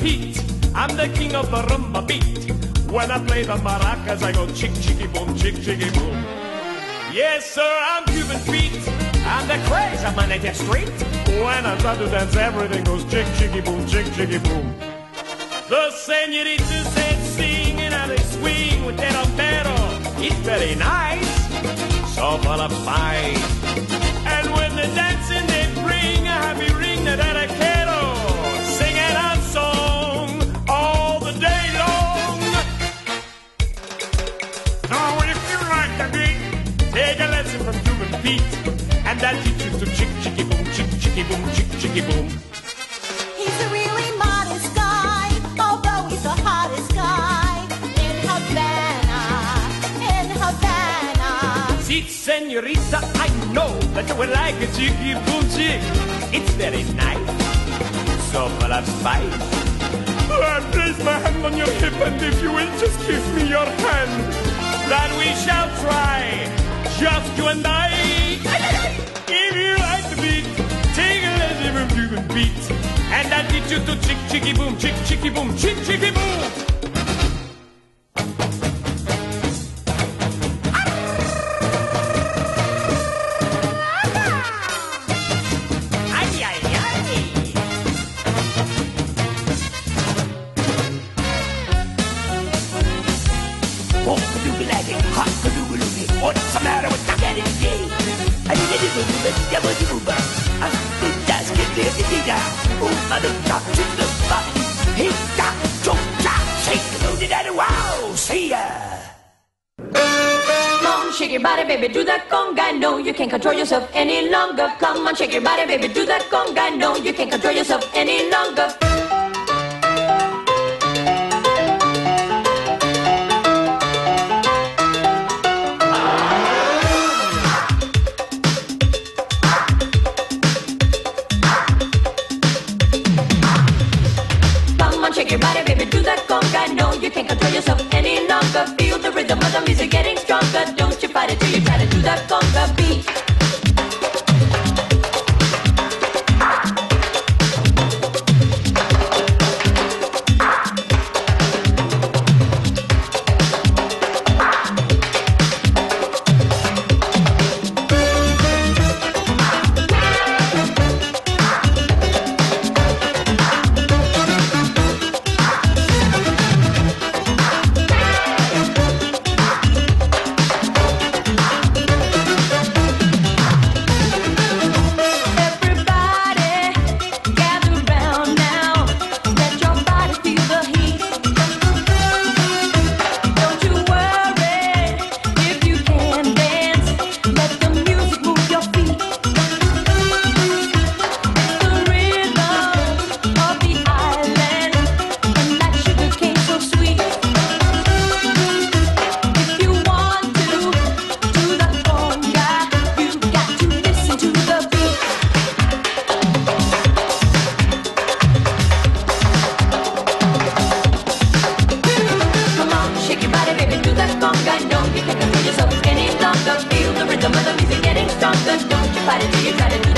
Pete. I'm the king of the rumba beat. When I play the maracas, I go chick, chicky, boom, chick, chicky, boom. Yes, sir, I'm Cuban Pete. I'm the craze of my native street. When I try to dance, everything goes chick, chicky, boom, chick, chicky, boom. The senoritas said singing and they swing with their pero. It's very nice, so full of spice. And when they're dancing, they bring a happy ring that I quiero. Singing a song all the day long. Now, if you like the beat, take a lesson from Cuban Pete, and that'll teach you to chick, chicky, boom, chick, chicky, boom, chick, chicky, boom. He's a really modest guy, although he's the hottest guy in Havana, in Havana. See, senorita, I know that you would like a chicky, boom, chick. It's very nice, so full of spice. I place my hand on your hip, and if you will just give me your hand, that we shall try, just you and I. If you like the beat, take a lesson from Cuban Pete, and I'll teach you to chick, chicky, boom, chick, chicky, boom, chick, chicky, boom. What's the matter with the energy? I need to move the devil to move. I'm the dance, get the oh, mother, to the body. He got to shake the loaded and wow, see ya. Come on, shake your body, baby, do that conga. No, you can't control yourself any longer. Come on, shake your body, baby, do that conga. No, you can't control yourself any longer. Shake your body, baby, do that conga. No, you can't control yourself any longer. Feel the rhythm of the music getting stronger. Don't you fight it till you try to do that conga beat. Feel the rhythm of the music getting stronger. Don't you fight it till you try to do